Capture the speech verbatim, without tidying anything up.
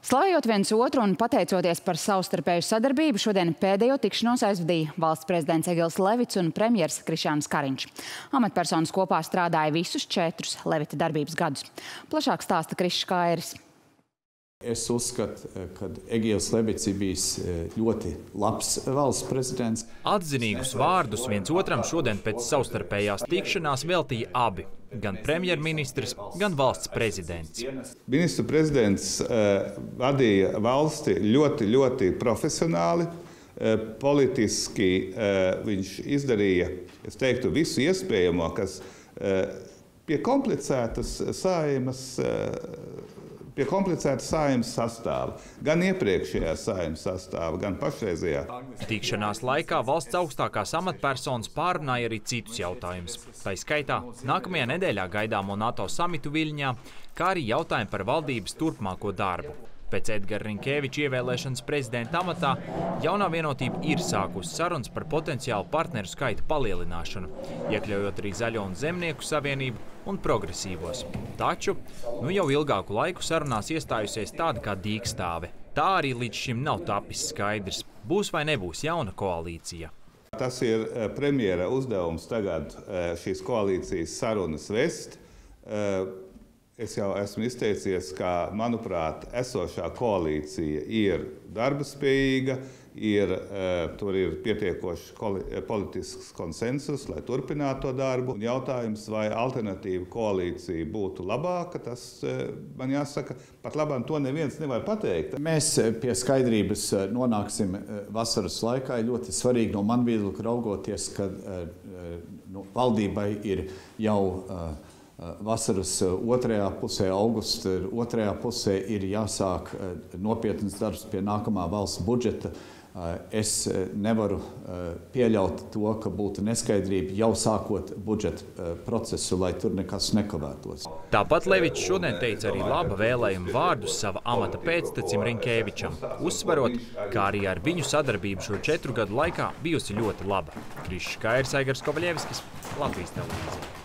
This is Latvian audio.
Slavējot viens otru un pateicoties par savstarpēju sadarbību, šodien pēdējo tikšanos aizvadīja valsts prezidents Egils Levits un premjers Krišjānis Kariņš. Amatpersonas kopā strādāja visus četrus Levita darbības gadus. Plašāk stāsta Krišs Kairis. Es uzskatu, ka Egils Levits ir bijis ļoti labs valsts prezidents. Atzinīgus vārdus viens otram šodien pēc savstarpējās tikšanās veltīja abi. Gan premjerministrs, gan valsts prezidents. Ministru prezidents uh, vadīja valsti ļoti, ļoti profesionāli. Uh, politiski uh, viņš izdarīja, es teiktu, visu iespējamo, kas uh, pie komplicētas Saeimas uh, pie komplicēta Saeimas sastāva, gan iepriekšējā Saeimas sastāva, gan pašreizējā. Tikšanās laikā valsts augstākās amatpersonas pārunāja arī citus jautājumus. Tā skaitā nākamajā nedēļā gaidāmo NATO samitu Viļņā, kā arī jautājumi par valdības turpmāko darbu. Pēc Edgara Rinkēviča ievēlēšanas prezidenta amatā jaunā vienotība ir sākusi sarunas par potenciālu partneru skaita palielināšanu, iekļaujot arī Zaļo un Zemnieku savienību un progresīvos. Taču nu jau ilgāku laiku sarunās iestājusies tāda kā dīkstāve. Tā arī līdz šim nav tapis skaidrs, būs vai nebūs jauna koalīcija. Tas ir premjera uzdevums tagad šīs koalīcijas sarunas vest. Es jau esmu izteicies, ka, manuprāt, esošā koalīcija ir darbaspējīga, ir, tur ir pietiekošs politisks konsensus, lai turpinātu to darbu. Jautājums, vai alternatīva koalīcija būtu labāka, tas, man jāsaka, pat labāk to neviens nevar pateikt. Mēs pie skaidrības nonāksim vasaras laikā. Ļoti svarīgi no man viedokļa raugoties, ka nu, valdībai ir jau vasaras otrajā pusē, augusta otrajā pusē ir jāsāk nopietnas darbs pie nākamā valsts budžeta. Es nevaru pieļaut to, ka būtu neskaidrība jau sākot budžeta procesu, lai tur nekas nekavētos. Tāpat Levits šodien teica arī laba vēlējuma vārdus sava amata pēctecim Rinkēvičam, uzsverot, kā arī ar viņu sadarbību šo četru gadu laikā bijusi ļoti laba. Krišs Kairis, Aigars Kovaļevskis, Latvijas televīzija.